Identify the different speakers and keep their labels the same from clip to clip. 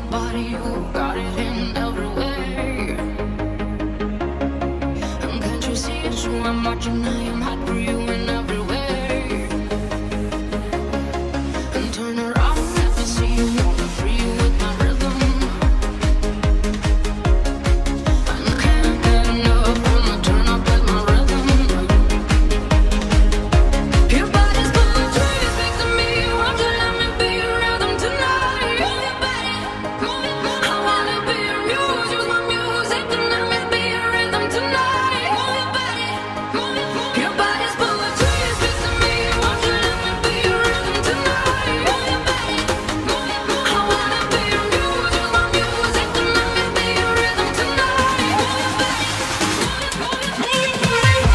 Speaker 1: body, you got it in every way. And can't you see it's true? I'm watching, I am hot for you in every way. And turn around, let me see you, wanna free you with my rhythm. And can't get enough when I turn up with my rhythm. Your body's poetry, you speak to me. Won't you let me be your rhythm tonight? Move your body, move it, move it. I wanna be your muse, use my music to let me be your rhythm tonight. Move your body, move it, move it. Your body's poetry, you speak to me. Won't you let me be your rhythm tonight? Move your body, move it, move it. I wanna be your muse, use my music to let me be your rhythm tonight. Move your body, move it, move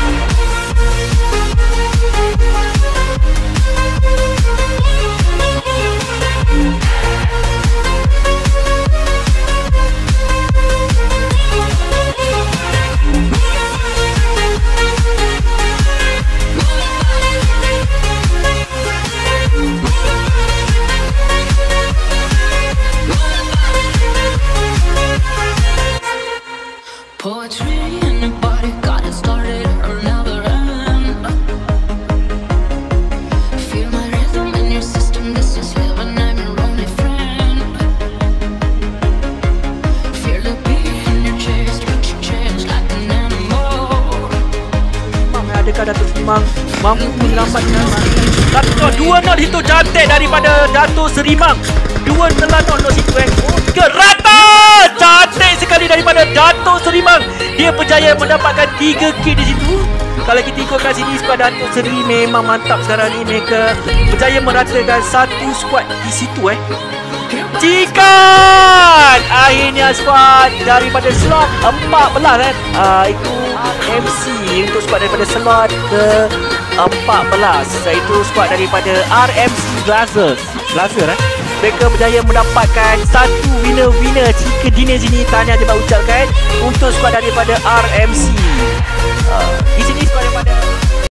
Speaker 1: poetry in your body, got it started or never end. Feel my rhythm in your system, this is heaven, I'm your only friend. Feel the beat in your chest, makes you change like an animal.
Speaker 2: Adakah Datuk Serimang mampu menyelamatkan Datuk? Dua not itu cantik daripada Datuk Serimang. Dua telah not situ ke rata. Cantik sekali daripada Datuk Serimang. Dia berjaya mendapatkan 3 kill di situ. Kalau kita ikut kat sini, skuad Datuk Seri memang mantap sekarang ni. Mereka berjaya meratakan satu skuad di situ Cikan! Akhirnya skuad daripada slot 14 itu MC untuk skuad daripada slot ke 14, iaitu skuad daripada RMC Glazer. Mereka berjaya mendapatkan satu winner jika dini sini. Tahniah dia ucapkan untuk skuad daripada RMC. Di sini skuad daripada